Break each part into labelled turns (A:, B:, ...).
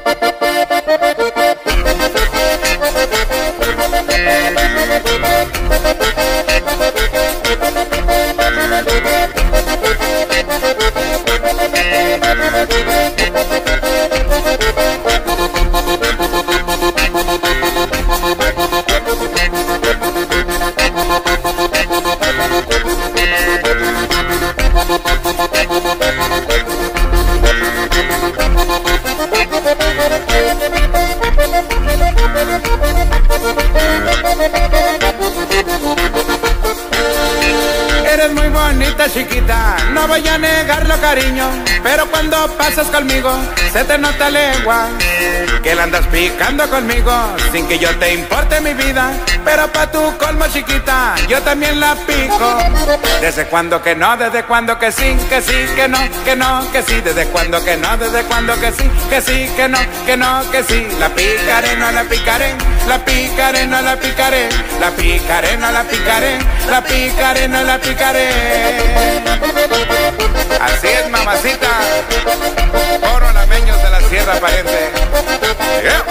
A: Eres muy bonita, chiquita, no voy a negarlo, cariño, pero cuando pasas conmigo se te nota lengua, que la andas picando conmigo sin que yo te importe mi vida, pero pa' tu colmo, chiquita, yo también la pico. Desde cuando que no, desde cuando que sí, que no, que no, que sí, desde cuando que no, desde cuando que sí, que no, que no, que sí. La picaré, no la picaré, la picaré, no la picaré, la picaré, no la picaré, la picaré, no la picaré. Así es, mamacita, oro lameños de la Sierra Pariente. Yeah.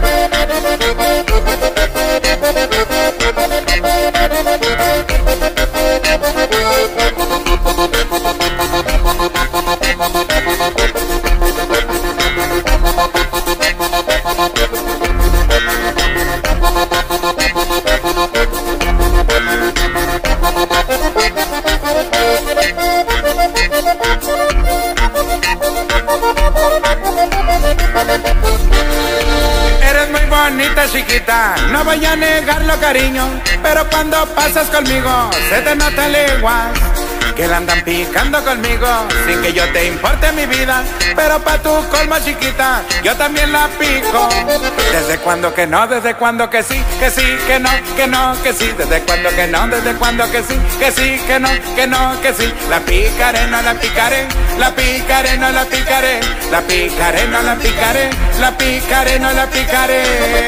A: Eres muy bonita, chiquita, no voy a negarlo, cariño, pero cuando pasas conmigo se te nota leguas, que la andan picando conmigo sin que yo te importe mi vida, pero pa' tu colmo, chiquita, yo también la pico. Desde cuando que no, desde cuando que sí, que no, que no, que sí, desde cuando que no, desde cuando que sí, que no, que no, que sí. La picaré, no la picaré, la picaré, no la picaré, la picaré, no la picaré, la picaré, no la picaré.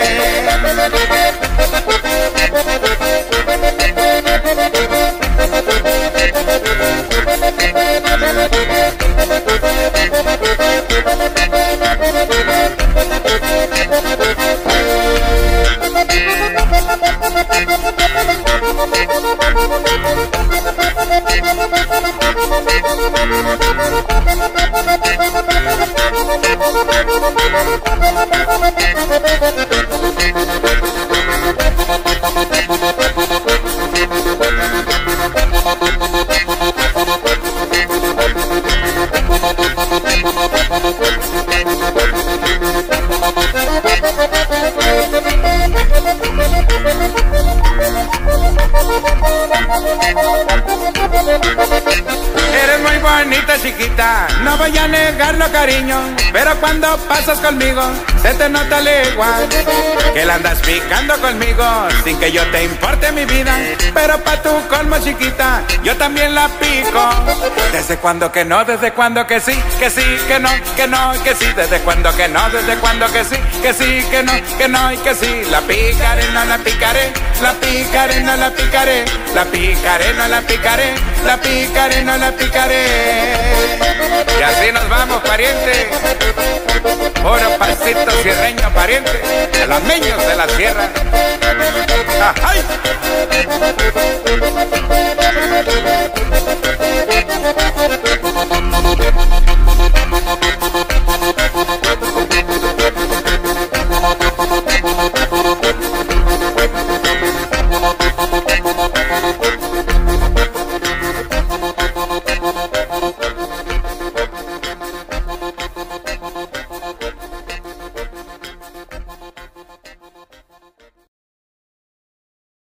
A: Eres muy bonita, chiquita, no voy a negarlo, cariño, pero cuando pasas conmigo se te nota legua, que la andas picando conmigo sin que yo te importe mi vida, pero pa' tu colmo, chiquita, yo también la pico. Desde cuando que no, desde cuando que sí, que no, que no, que sí, desde cuando que no, desde cuando que sí, que no y que sí. La picaré, no la picaré, la picaré, no la picaré, la picaré, no la picaré, la picaré, no la picaré. Y así nos vamos, pariente, puro pasito sierreño, pariente, de los niños de la sierra. ¡Ay!